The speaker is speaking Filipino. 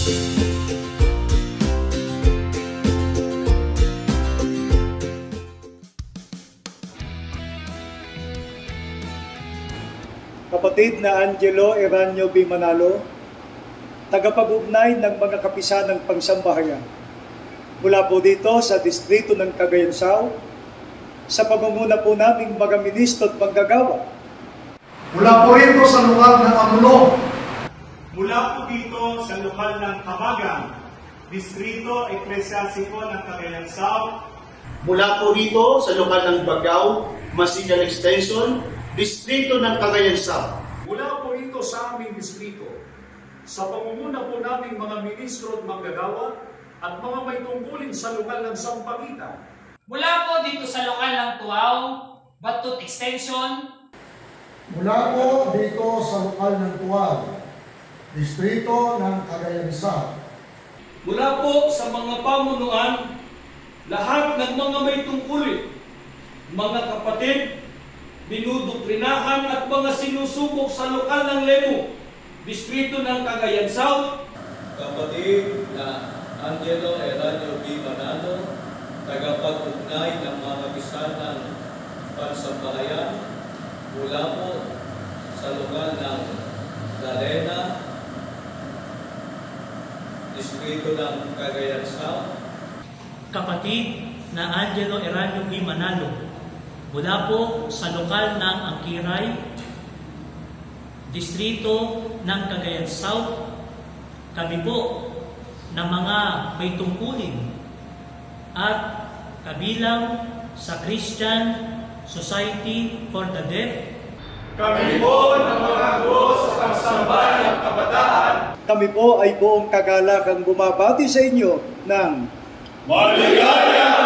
Kapatid na Angelo Eranio B. Manalo, tagapag-ugnay ng mga kapisan ng pangsambahayan. Mula po dito sa distrito ng Cagayan Sao, sa pamumuna po naming mga ministro at manggagawa. Mula po rito sa lugar ng Amulo. Mula po dito sa lokal ng Kabagan, distrito eklesyastiko ng Cagayan Sao. Mula po rito sa lokal ng Bagao, Masigan Extension, distrito ng Cagayan Sao. Mula po rito sa aming distrito, sa pamumuna po naming mga ministro at manggagawa at mga may tungkulin sa lokal ng Sampaguita. Mula po dito sa lokal ng Tuaw, Batut Extension. Mula po dito sa lokal ng Tuaw, distrito ng Cagayan Sao. Mula po sa mga pamunuan, lahat ng mga may tungkulin, mga kapatid, dinudoktrinahan at mga sinusubok sa lokal ng Lemu, distrito ng Cagayan Sao. Kapatid na Angelo Eranio B. Manalo, tagapag-ugnay ng mga kapisan ng pansambahayan mula po sa lokal ng Galena, distrito ng Cagayan Sao. Kapatid na Angelo Eranio B. Manalo, mula po sa lokal ng Angkiray, distrito ng Cagayan Sao, kami po na mga may tungkulin at kabilang sa Christian Society for the Deaf. Kami po ng mga guro sa pangsambahan at kabataan. Kami po ay buong kagalakan bumabati sa inyo ng Maligayang